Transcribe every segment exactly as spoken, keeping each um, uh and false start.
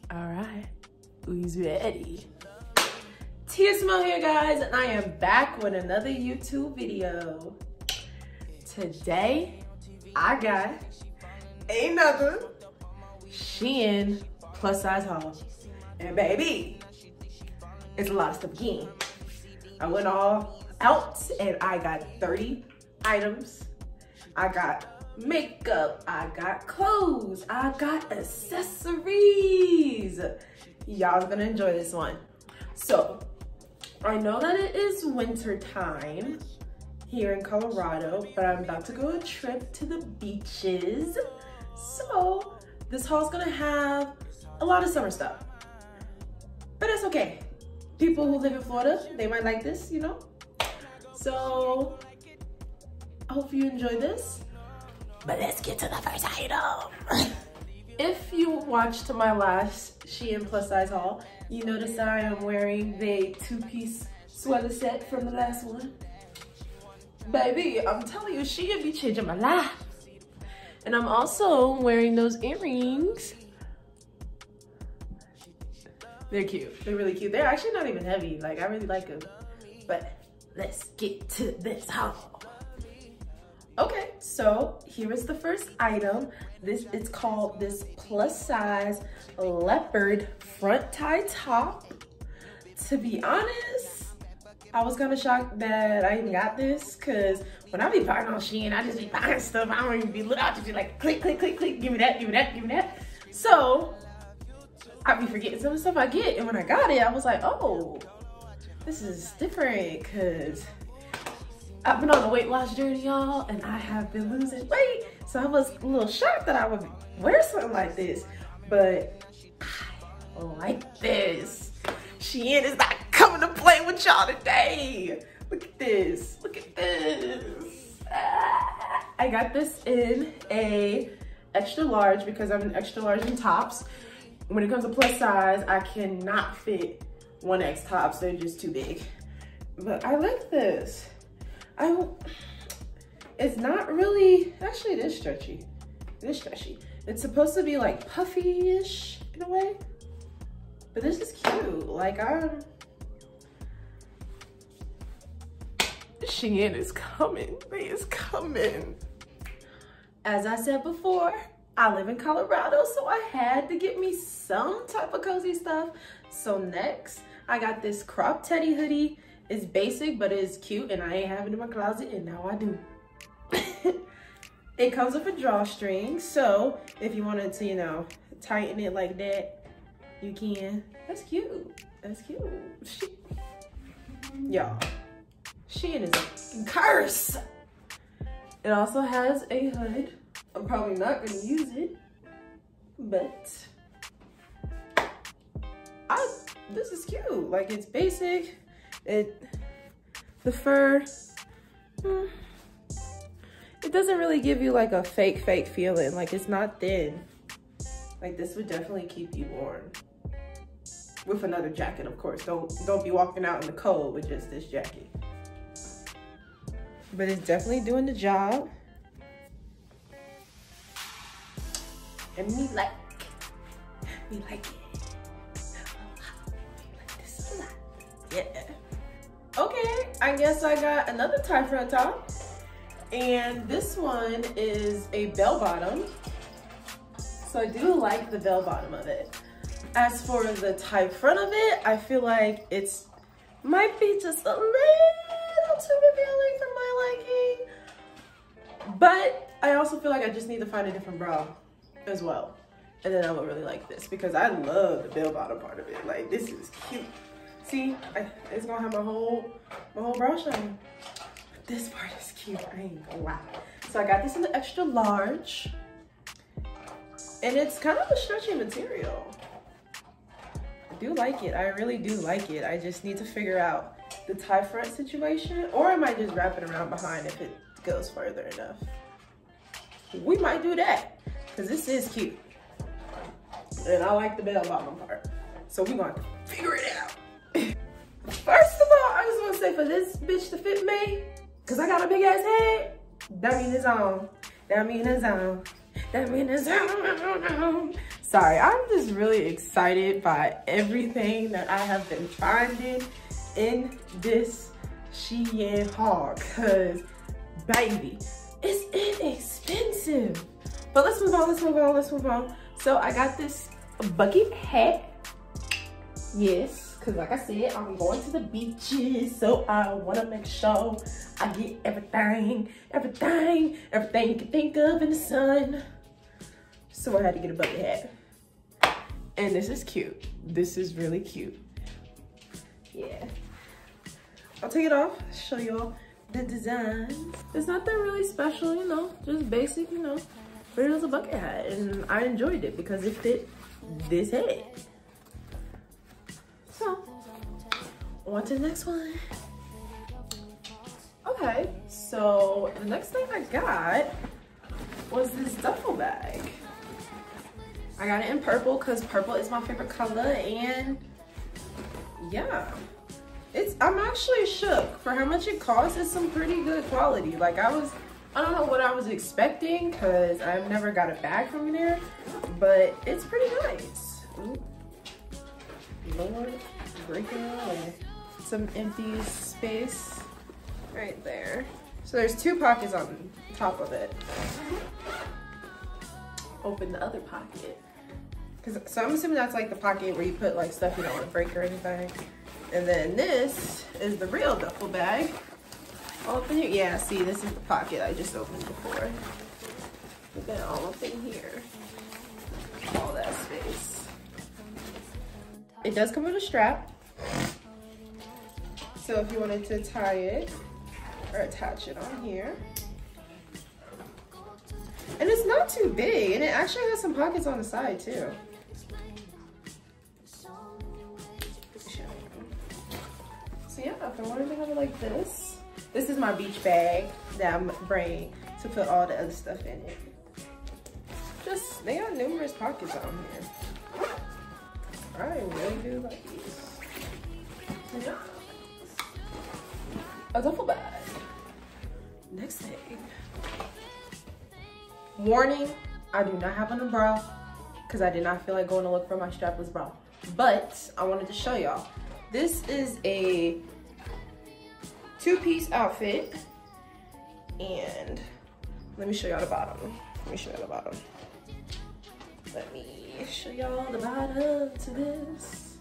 All right, who's ready? Tia Simone here, guys, and I am back with another YouTube video. Today, I got another Shein plus size haul. And baby, it's a lot of stuff again. I went all out and I got thirty items. I got makeup, I got clothes, I got accessories. Y'all's gonna enjoy this one. So, I know that it is winter time here in Colorado, but I'm about to go on a trip to the beaches. So, this haul's gonna have a lot of summer stuff, but that's okay. People who live in Florida, they might like this, you know? So, I hope you enjoy this. But let's get to the first item. If you watched my last Shein plus size haul, you noticed that I am wearing the two-piece sweater set from the last one. Baby, I'm telling you, Shein be changing my life. And I'm also wearing those earrings. They're cute. They're really cute. They're actually not even heavy. Like, I really like them. But let's get to this haul. Okay, so here is the first item. This it's called this plus size leopard front tie top. To be honest, I was kind of shocked that I even got this, because when I be buying on Shein, I just be buying stuff. I don't even be look. I just be like click, click, click, click. Give me that, give me that, give me that. So I be forgetting some of the stuff I get, and when I got it, I was like, oh, this is different, because I've been on a weight loss journey, y'all, and I have been losing weight. So I was a little shocked that I would wear something like this, but I like this. Shein is not coming to play with y'all today. Look at this, look at this. Ah. I got this in a extra large because I'm an extra large in tops. When it comes to plus size, I cannot fit one X tops, they're just too big. But I like this. I, it's not really, actually it is stretchy. It is stretchy. It's supposed to be like puffy-ish in a way, but this is cute. Like I'm, Shein is coming, they is coming. As I said before, I live in Colorado, so I had to get me some type of cozy stuff. So next, I got this crop teddy hoodie. It's basic, but it's cute, and I ain't have it in my closet, and now I do. It comes with a drawstring, so if you wanted to, you know, tighten it like that, you can. That's cute. That's cute. Y'all, Shein is a curse. It also has a hood. I'm probably not gonna use it, but I. This is cute. Like, it's basic. It, the fur, mm, it doesn't really give you like a fake, fake feeling. Like, it's not thin. Like, this would definitely keep you warm. With another jacket, of course. Don't, don't be walking out in the cold with just this jacket. But it's definitely doing the job. And me like, me like it. Me like this a lot. Yeah. Okay, I guess I got another tie front top, and this one is a bell bottom. So I do like the bell bottom of it. As for the tie front of it, I feel like it's might be just a little too revealing for my liking, but I also feel like I just need to find a different bra as well, and then I would really like this because I love the bell bottom part of it. Like, this is cute. See, I, it's gonna have my whole, my whole bra showing. But this part is cute, I ain't gonna lie. So I got this in the extra large. And it's kind of a stretchy material. I do like it, I really do like it. I just need to figure out the tie front situation, or I might just wrap it around behind if it goes further enough. We might do that, because this is cute. And I like the bell bottom part. So we're gonna figure it out. First of all, I just want to say, for this bitch to fit me, because I got a big ass head, that mean it's on. That mean it's on. That mean it's on. Sorry, I'm just really excited by everything that I have been finding in this Shein haul, cause baby, it's inexpensive. But let's move on, let's move on, let's move on. So I got this bucket hat. Yes, cause like I said, I'm going to the beaches, so I wanna make sure I get everything, everything, everything you can think of in the sun. So I had to get a bucket hat. And this is cute. This is really cute. Yeah. I'll take it off, show y'all the designs. There's nothing really special, you know, just basic, you know. But it was a bucket hat and I enjoyed it because it fit this head. So, on to the next one. Okay, so the next thing I got was this duffel bag. I got it in purple because purple is my favorite color, and yeah, it's I'm actually shook for how much it costs. It's some pretty good quality. Like I was, I don't know what I was expecting because I've never got a bag from there, but it's pretty nice. Ooh. Lord, breaking away. Some empty space right there. So there's two pockets on top of it. Open the other pocket. Cause, so I'm assuming that's like the pocket where you put like stuff you don't want to break or anything. And then this is the real duffel bag. Open it. Yeah, see, this is the pocket I just opened before. Put that all up in here. All that space. It does come with a strap. So if you wanted to tie it or attach it on here. And it's not too big, and it actually has some pockets on the side too. So yeah, if I wanted to have it like this, this is my beach bag that I'm bringing to put all the other stuff in it. Just, they got numerous pockets on here. I really do like these. So yeah, a duffel bag. Next thing. Warning, I do not have an umbrella because I did not feel like going to look for my strapless bra. But I wanted to show y'all. This is a two-piece outfit. And let me show y'all the bottom. Let me show y'all the bottom. Let me show y'all the bottom to this.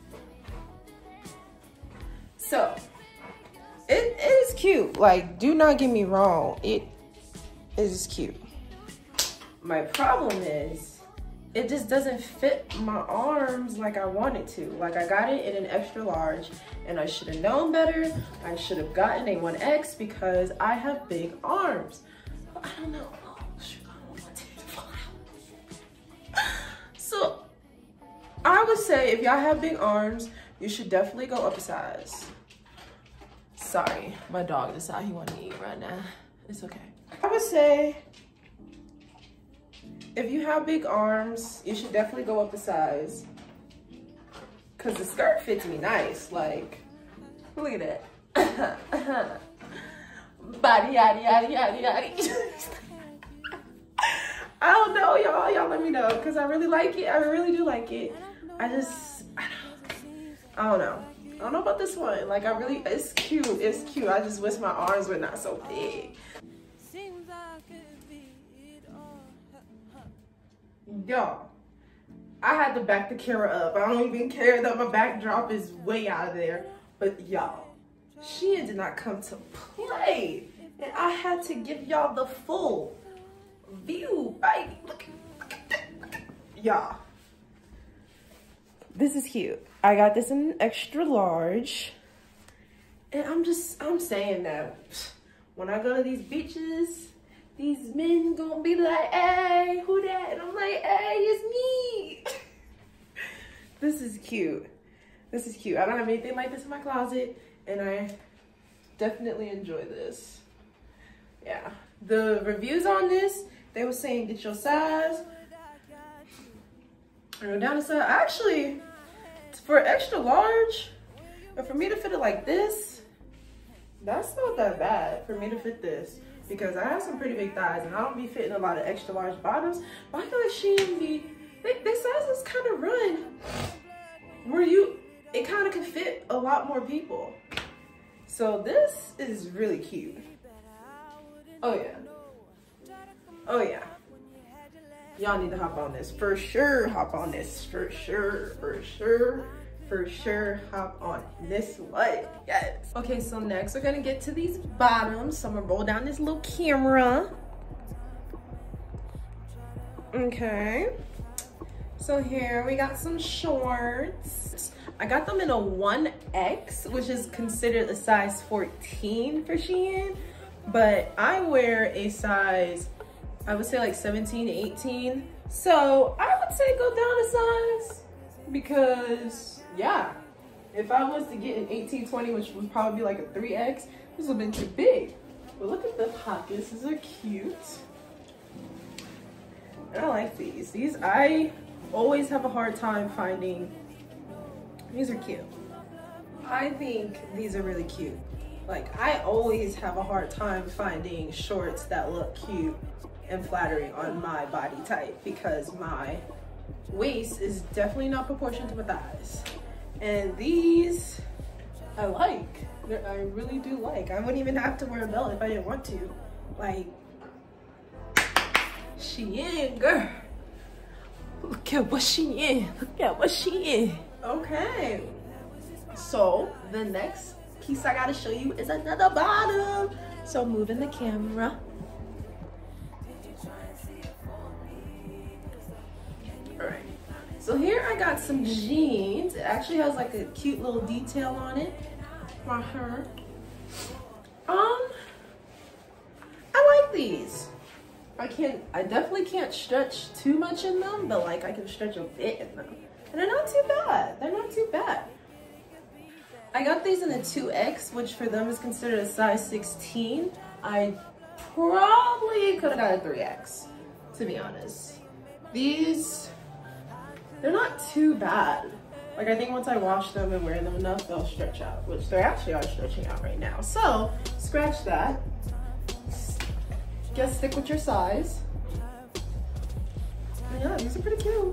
So, it is cute. Like, do not get me wrong. It is cute. My problem is, it just doesn't fit my arms like I want it to. Like I got it in an extra large and I should have known better. I should have gotten a one X because I have big arms. But I don't know. Oh, shoot, I don't want it to fall out. So I would say if y'all have big arms, you should definitely go up a size. Sorry, my dog decided he wanted to eat right now. It's okay. I would say, if you have big arms, you should definitely go up a size. Cause the skirt fits me nice. Like, look at that. Body, yaddy, yaddy, yaddy, yaddy. I don't know, y'all. Y'all let me know. Cause I really like it. I really do like it. I just, I don't, I don't know. I don't know about this one. Like, I really, it's cute. It's cute. I just wish my arms were not so big. Y'all, I had to back the camera up. I don't even care that my backdrop is way out of there. But y'all, Shein did not come to play. And I had to give y'all the full view, baby. Look, look at that. Look at that. Y'all, this is cute. I got this in an extra large. And I'm just, I'm saying that when I go to these beaches, these men gonna be like, hey, who that? And I'm like, hey, it's me. This is cute. This is cute. I don't have anything like this in my closet, and I definitely enjoy this. Yeah. The reviews on this, they were saying get your size. I go down the side. Actually, for extra large, and for me to fit it like this, that's not that bad for me to fit this. Because I have some pretty big thighs and I don't be fitting a lot of extra large bottoms. But I feel like Shein be, they, they sizes kind of run where you, it kind of can fit a lot more people. So this is really cute. Oh yeah. Oh yeah. Y'all need to hop on this. For sure, hop on this. For sure, for sure, for sure, hop on this one. Yes. Okay, so next we're gonna get to these bottoms. So I'm gonna roll down this little camera. Okay. So here we got some shorts. I got them in a one X, which is considered a size fourteen for Shein, but I wear a size, I would say like seventeen, eighteen. So I would say go down a size because yeah, if I was to get an eighteen, twenty, which would probably be like a three X, this would have been too big. But look at the pockets, these are cute. I like these. These, I always have a hard time finding, these are cute. I think these are really cute. Like, I always have a hard time finding shorts that look cute and flattering on my body type because my waist is definitely not proportioned to my thighs. And these, I like. They're, I really do like. I wouldn't even have to wear a belt if I didn't want to. Like, she in, girl. Look at what she in. Look at what she in. Okay. So the next piece I gotta show you is another bottom. So moving the camera. All right. So here I got some jeans. It actually has like a cute little detail on it. My hair. Um, I like these. I can't, I definitely can't stretch too much in them, but like I can stretch a bit in them. And they're not too bad. They're not too bad. I got these in a two X, which for them is considered a size sixteen. I probably could have got a three X, to be honest. These, they're not too bad. Like, I think once I wash them and wear them enough, they'll stretch out, which they actually are stretching out right now. So, scratch that. Guess stick with your size. And yeah, these are pretty cute.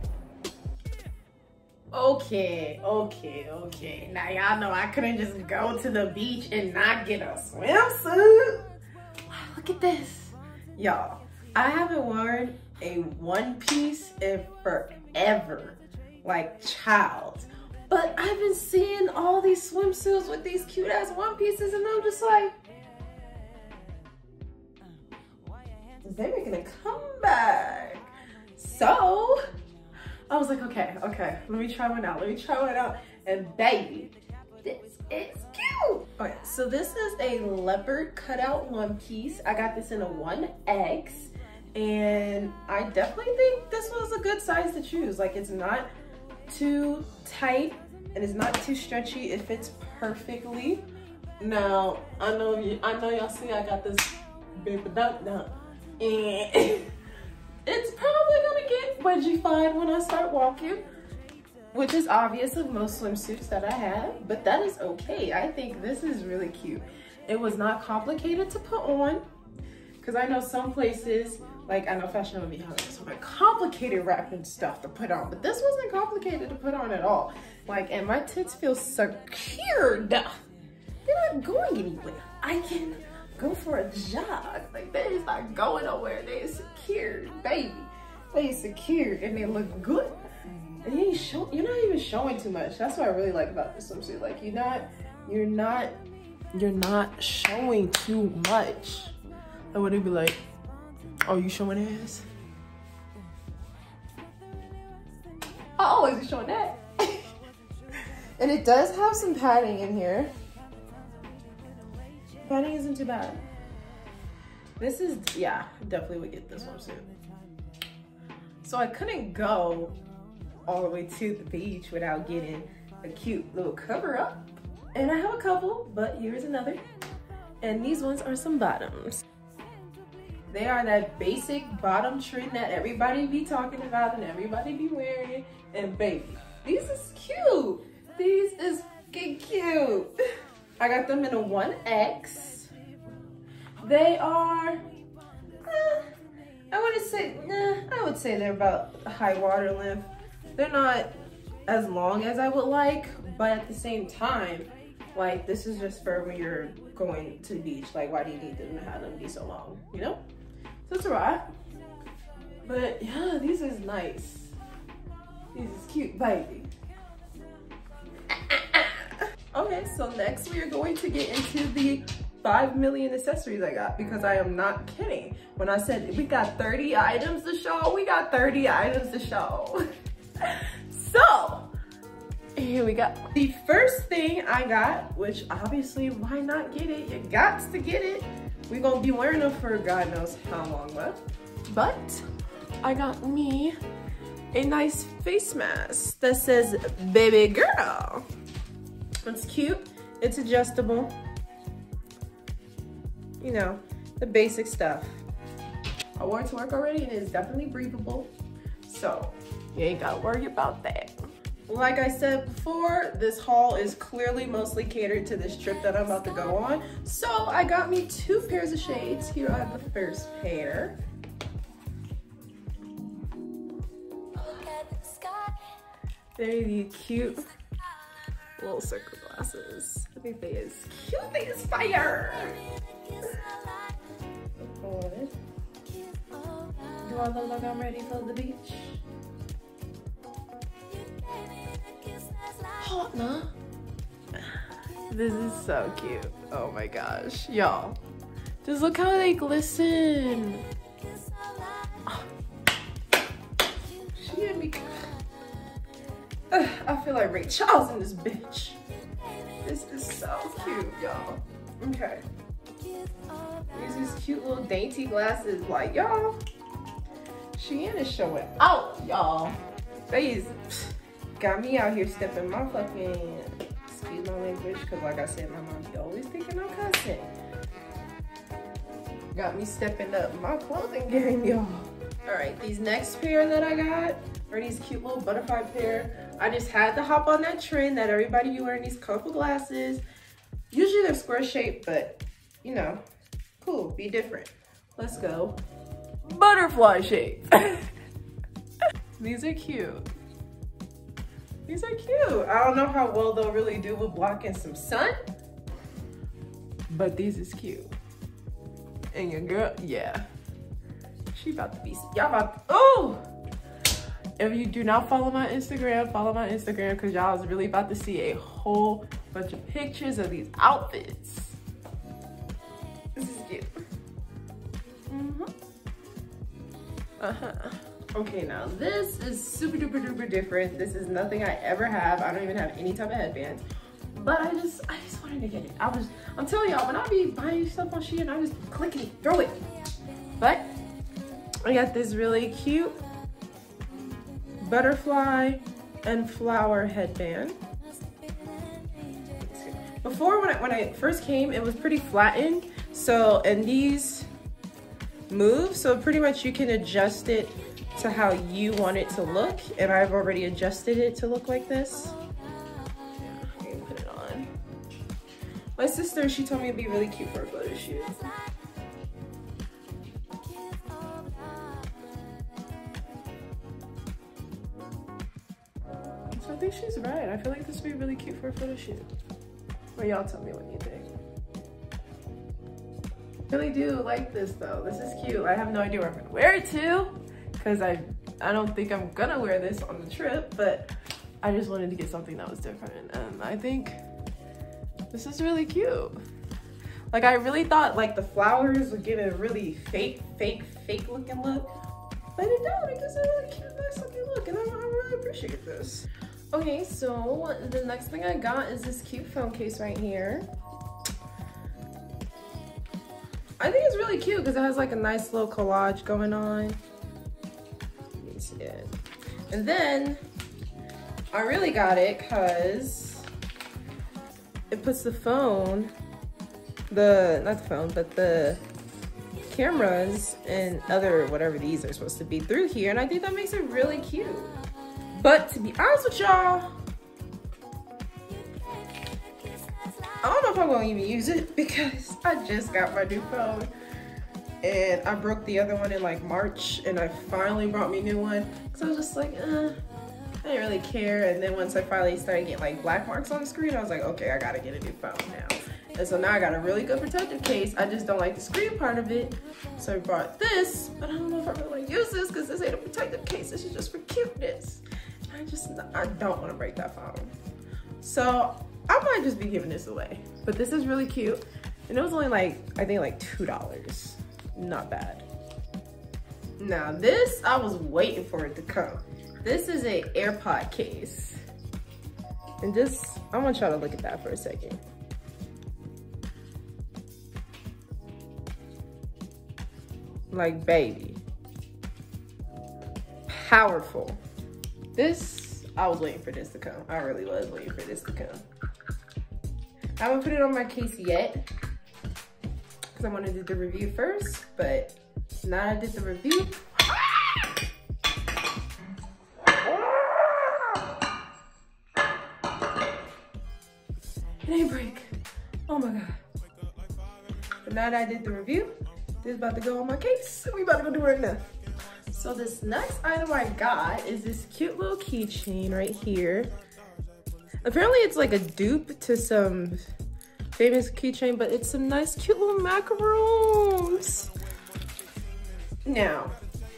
Okay, okay, okay. Now y'all know I couldn't just go to the beach and not get a swimsuit. Wow, look at this. Y'all, I haven't worn a one piece in forever. Like, child. But I've been seeing all these swimsuits with these cute ass one pieces and I'm just like, they're making a comeback. So I was like, okay, okay, let me try one out. Let me try one out. And baby, this is cute. Okay, so this is a leopard cutout one piece. I got this in a one X. And I definitely think this was a good size to choose. Like, it's not too tight and it's not too stretchy. It fits perfectly. Now, I know you, I know y'all see I got this baby duck down. And it's probably gonna get wedgie-fied when I start walking, which is obvious of most swimsuits that I have, but that is okay. I think this is really cute. It was not complicated to put on, because I know some places, like I know Fashion Nova has some like complicated wrapping stuff to put on, but this wasn't complicated to put on at all. Like, and my tits feel secured. They're not going anywhere. I can go for a jog. Like, they're just not going nowhere. They're secured, baby. They secured and they look good. And you ain't show, you're not even showing too much. That's what I really like about this swimsuit. Like, you're not, you're not, you're not showing too much. I wouldn't be like, oh, you showing ass? I always be showing that. And it does have some padding in here. Padding isn't too bad. This is, yeah, definitely would get this one soon. So I couldn't go all the way to the beach without getting a cute little cover up. And I have a couple, but here's another. And these ones are some bottoms. They are that basic bottom trend that everybody be talking about and everybody be wearing. And baby, these is cute. These is cute. I got them in a one X. They are, eh, I wouldn't say, nah, I would say they're about high water length. they're not as long as I would like, but at the same time, like this is just for when you're going to the beach. Like, why do you need them to have them be so long, you know? So it's alright. But yeah, these is nice. These is cute, baby. Okay, so next we are going to get into the five million accessories I got, because I am not kidding. When I said we got thirty items to show, we got thirty items to show. So, here we go. The first thing I got, which obviously, why not get it? You got to get it. We're gonna be wearing them for God knows how long left. But I got me a nice face mask that says baby girl. It's cute, it's adjustable. You know, the basic stuff. I wore it to work already and it's definitely breathable. So you ain't gotta worry about that. Like I said before, this haul is clearly mostly catered to this trip that I'm about to go on. So I got me two pairs of shades. Here I have the first pair. Very cute little circle glasses. I think they is cute, they is fire. Do I look like I'm ready for the beach? Hot, nah. This is so cute. Oh my gosh, y'all. Just look how they glisten. Oh. She had me. Uh, I feel like Ray Charles in this bitch. This is so cute, y'all. Okay. These these cute little dainty glasses, like y'all. Shein is showing out, y'all. Face got me out here stepping my fucking, excuse my language, because like I said, my mom be always thinking I'm cussing. Got me stepping up my clothing game, y'all. All right, these next pair that I got are these cute little butterfly pair. I just had to hop on that trend that everybody be wearing these colorful glasses. Usually they're square shaped, but you know, cool, be different. Let's go. Butterfly shape. These are cute. These are cute. I don't know how well they'll really do with blocking some sun, but these is cute. And your girl, yeah. She about to be, y'all about to, oh! If you do not follow my Instagram, follow my Instagram, because y'all is really about to see a whole bunch of pictures of these outfits. This is cute. Mm-hmm. Uh-huh. Okay, now this is super duper duper different. This is nothing I ever have. I don't even have any type of headbands. But I just, I just wanted to get it. I was, I'm telling y'all, when I be buying stuff on Shein, I just click it, throw it. But I got this really cute butterfly and flower headband. Before, when I, when I first came, it was pretty flattened. So, and these move, so pretty much you can adjust it to how you want it to look. And I've already adjusted it to look like this. Yeah, I can put it on. My sister, she told me it'd be really cute for a photo shoot. So I think she's right. I feel like this would be really cute for a photo shoot. Well, y'all tell me what you think. I really do like this though. This is cute. I have no idea where I'm gonna wear it to, because I I don't think I'm gonna wear this on the trip, but I just wanted to get something that was different. And I think this is really cute. Like, I really thought like the flowers would give it a really fake, fake, fake looking look, but it don't. It gives it a really cute, nice looking look, and I, I really appreciate this. Okay, so the next thing I got is this cute phone case right here. I think it's really cute because it has like a nice little collage going on. You can see it. And then I really got it because it puts the phone, the, not the phone, but the cameras and other whatever these are supposed to be through here. And I think that makes it really cute. But to be honest with y'all, I don't know if I'm gonna even use it because I just got my new phone and I broke the other one in like March, and I finally brought me a new one because I was just like, uh, I didn't really care. And then once I finally started getting like black marks on the screen, I was like, okay, I gotta get a new phone now. And so now I got a really good protective case. I just don't like the screen part of it. So I bought this, but I don't know if I really want to use this because this ain't a protective case. This is just for cuteness. I just, I don't want to break that phone. So I might just be giving this away. But this is really cute. And it was only like, I think like two dollars. Not bad. Now this, I was waiting for it to come. This is a AirPod case. And just, I want y'all to look at that for a second. Like, baby. Powerful. This, I was waiting for this to come. I really was waiting for this to come. I haven't put it on my case yet because I wanted to do the review first, but now I did the review. It ain't break. Oh my God. But now that I did the review, this is about to go on my case. We about to go do it now. So this next item I got is this cute little keychain right here. Apparently it's like a dupe to some famous keychain, but it's some nice cute little macaroons. Now,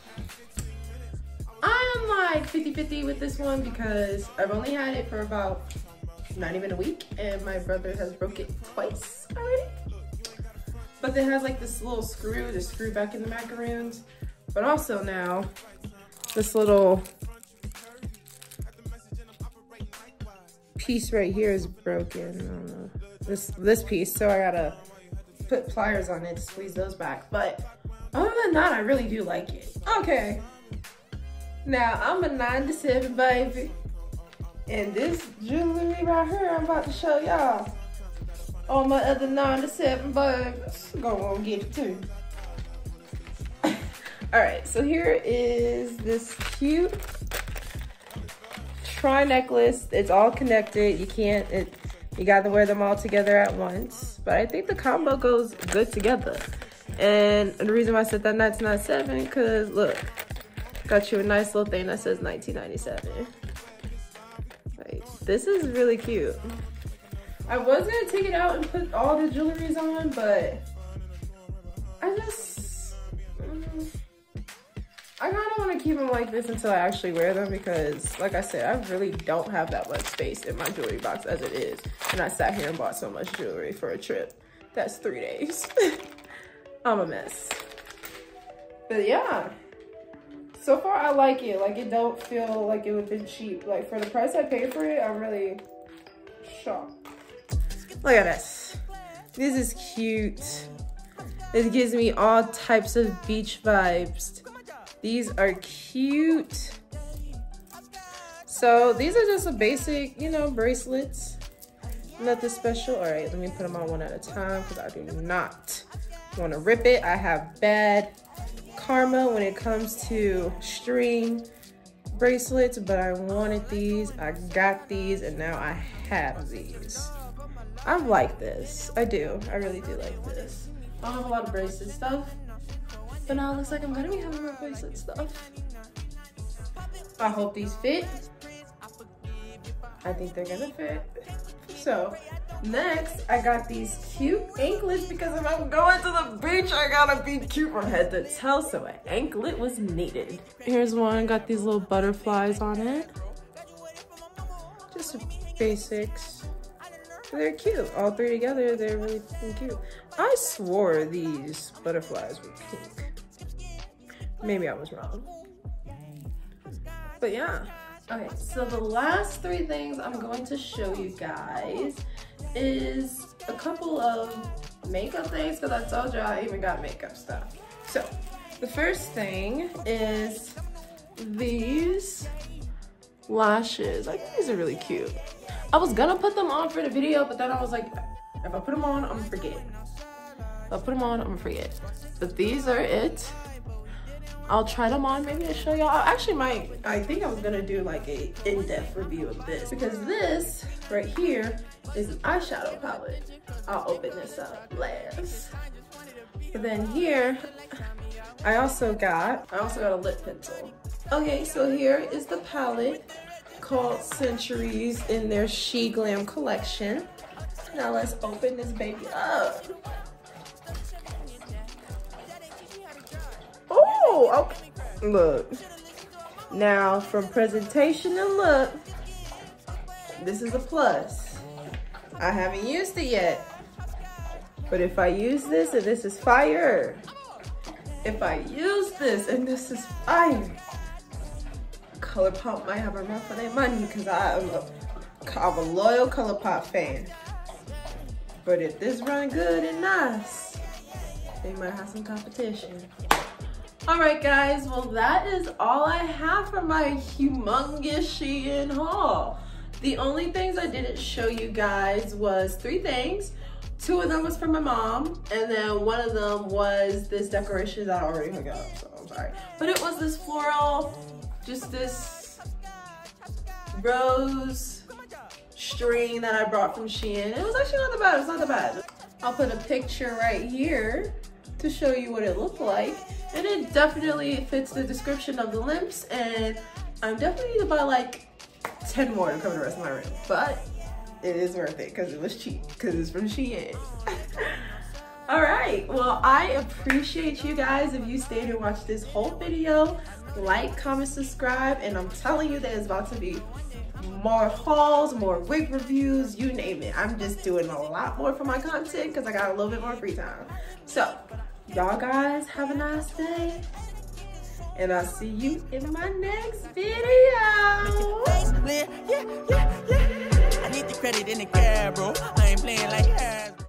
I'm like fifty fifty with this one because I've only had it for about not even a week and my brother has broke it twice already. But it has like this little screw to screw back in the macaroons. But also now, this little piece right here is broken. I don't know. This, this piece, so I gotta put pliers on it to squeeze those back. But other than that, I really do like it. Okay. Now, I'm a nine to seven baby. And this jewelry right here, I'm about to show y'all. All my other nine to seven babies. Go on, get it too. All right, so here is this cute tri necklace. It's all connected. You can't, it, you got to wear them all together at once. But I think the combo goes good together. And the reason why I said that that's not seven, because look, got you a nice little thing that says nineteen ninety-seven. Like, this is really cute. I was gonna take it out and put all the jewelries on, but I just, um, I kind of want to keep them like this until I actually wear them because, like I said, I really don't have that much space in my jewelry box as it is. And I sat here and bought so much jewelry for a trip. That's three days. I'm a mess. But yeah, so far I like it. Like, it don't feel like it would have been cheap. Like, for the price I paid for it, I'm really shocked. Look at this. This is cute. It gives me all types of beach vibes. These are cute. So these are just a basic, you know, bracelets. Nothing special. All right, let me put them on one at a time because I do not want to rip it. I have bad karma when it comes to string bracelets, but I wanted these. I got these, and now I have these. I like this. I do. I really do like this. I don't have a lot of bracelet stuff, but now it looks like I'm gonna be having more bracelet stuff. I hope these fit. I think they're gonna fit. So next, I got these cute anklets because if I'm going to the beach, I gotta be cute from head to toe, so an anklet was needed. Here's one, got these little butterflies on it. Just basics. They're cute. All three together, they're really fucking cute. I swore these butterflies were pink. Maybe I was wrong. But yeah. Okay, so the last three things I'm going to show you guys is a couple of makeup things, because I told you I even got makeup stuff. So the first thing is these lashes. I think these are really cute. I was gonna put them on for the video, but then I was like, if I put them on, I'm gonna forget. If I put them on, I'm gonna forget. But these are it. I'll try them on maybe to show y'all. I actually might, I think I was gonna do like a in-depth review of this because this right here is an eyeshadow palette. I'll open this up last. But then here, I also got, I also got a lip pencil. Okay, so here is the palette. called Centuries in their She Glam collection. Now let's open this baby up. Oh, okay. Look. Now from presentation and look, this is a plus. I haven't used it yet. But if I use this and this is fire, if I use this and this is fire, ColourPop might have a run for their money because I'm a, I'm a loyal ColourPop fan. But if this run good and nice, they might have some competition. All right, guys, well, that is all I have for my humongous Shein haul. The only things I didn't show you guys was three things. Two of them was for my mom, and then one of them was this decoration that I already hung up, so I'm sorry. But it was this floral, just this rose string that I brought from Shein. It was actually not that bad, it's not that bad. I'll put a picture right here to show you what it looked like. And it definitely fits the description of the limps, and I'm definitely gonna buy like ten more to cover the rest of my room. But it is worth it because it was cheap, because it's from Shein. All right, well, I appreciate you guys if you stayed and watched this whole video. Like, comment, subscribe, and I'm telling you there's about to be more hauls, more wig reviews, you name it. I'm just doing a lot more for my content because I got a little bit more free time. So, y'all guys have a nice day, and I'll see you in my next video. I need the credit in the cab, bro. I ain't playing like ass.